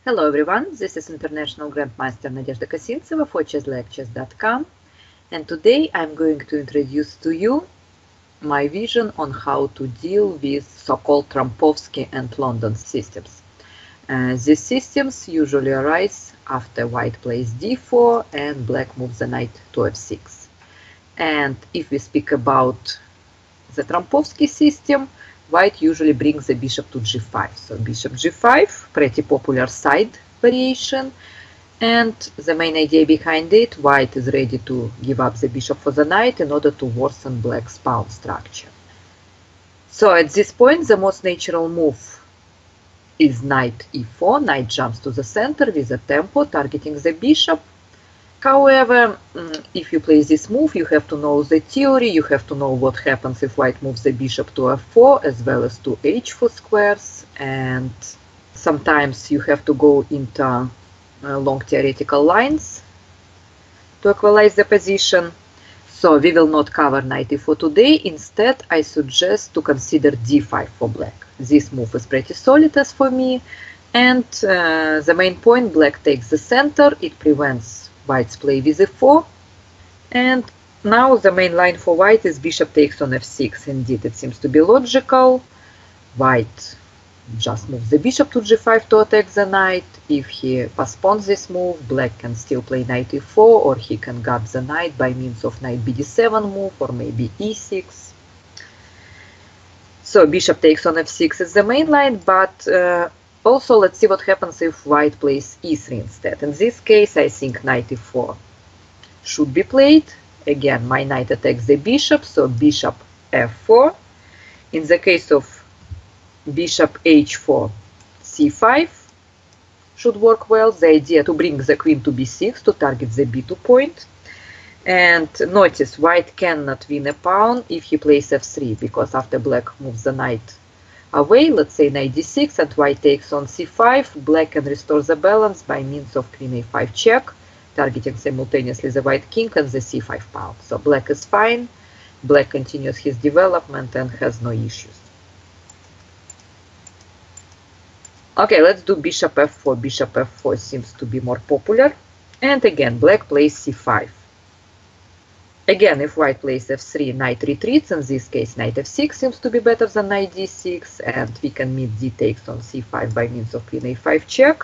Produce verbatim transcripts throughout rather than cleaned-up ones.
Hello everyone, this is International Grandmaster Nadezhda Kosintseva for chess lectures dot com, and today I'm going to introduce to you my vision on how to deal with so-called Trompowsky and London systems. Uh, these systems usually arise after white plays d four and black moves the knight to f six. And if we speak about the Trompowsky system, white usually brings the bishop to g five. So bishop g five, pretty popular side variation. And the main idea behind it, white is ready to give up the bishop for the knight in order to worsen black's pawn structure. So at this point, the most natural move is knight e four. Knight jumps to the center with a tempo targeting the bishop. However, if you play this move, you have to know the theory, you have to know what happens if white moves the bishop to f four as well as to h four squares, and sometimes you have to go into uh, long theoretical lines to equalize the position. So we will not cover knight e four today. Instead, I suggest to consider d five for black. This move is pretty solid as for me, and uh, the main point, black takes the center, it prevents white's play with e four, and now the main line for white is bishop takes on f six. Indeed, it seems to be logical. White just moves the bishop to g five to attack the knight. If he postpones this move, black can still play knight e four, or he can guard the knight by means of knight b d seven move, or maybe e six. So bishop takes on f six is the main line, but uh, also, let's see what happens if white plays e three instead. In this case, I think knight e four should be played. Again, my knight attacks the bishop, so bishop f four. In the case of bishop h four, c five should work well. The idea to bring the queen to b six to target the b two point. And notice, white cannot win a pawn if he plays f three, because after black moves the knight away, let's say knight d six, and white takes on c five, black can restore the balance by means of queen a five check, targeting simultaneously the white king and the c five pawn. So black is fine, black continues his development and has no issues. Okay, let's do bishop f four. Bishop f four seems to be more popular. And again, black plays c five. Again, if white plays f three, knight retreats. In this case, knight f six seems to be better than knight d six, and we can meet d takes on c five by means of queen a five check.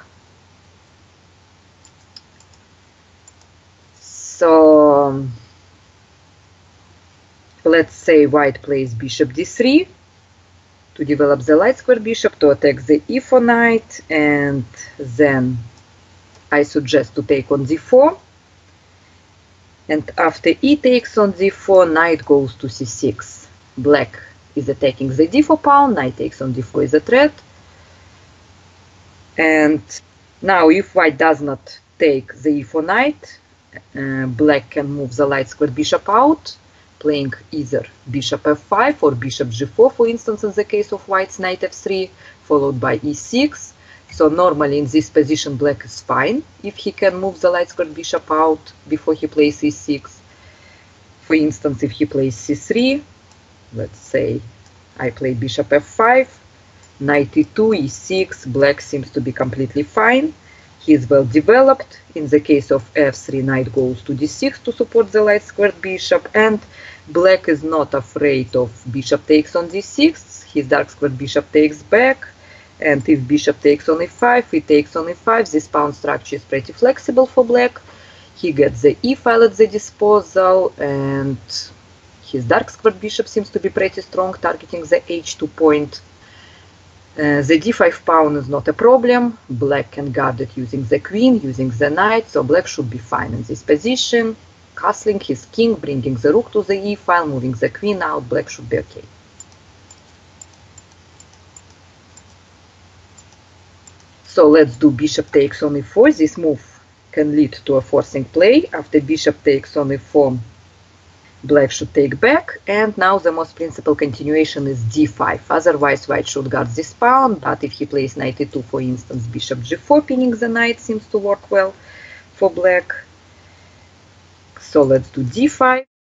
So let's say white plays bishop d three to develop the light square bishop to attack the e four knight, and then I suggest to take on d four. And after e takes on d four, knight goes to c six. Black is attacking the d four pawn, knight takes on d four is a threat. And now if white does not take the e four knight, uh, black can move the light square bishop out, playing either bishop f five or bishop g four, for instance, in the case of white's knight f three, followed by e six. So normally in this position, black is fine if he can move the light square bishop out before he plays e six. For instance, if he plays c three, let's say I play bishop f five, knight e two, e six, black seems to be completely fine. He is well developed. In the case of f three, knight goes to d six to support the light squared bishop, and black is not afraid of bishop takes on d six. His dark squared bishop takes back. And if bishop takes on e five, he takes on e five. This pawn structure is pretty flexible for black. He gets the e file at the disposal, and his dark squared bishop seems to be pretty strong, targeting the h two point. Uh, the d five pawn is not a problem. Black can guard it using the queen, using the knight, so black should be fine in this position. Castling his king, bringing the rook to the e file, moving the queen out, black should be okay. So let's do bishop takes on e four. This move can lead to a forcing play. After bishop takes on e four, black should take back. And now the most principal continuation is d five. Otherwise, white should guard this pawn. But if he plays knight e two, for instance, bishop g four, pinning the knight seems to work well for black. So let's do d five.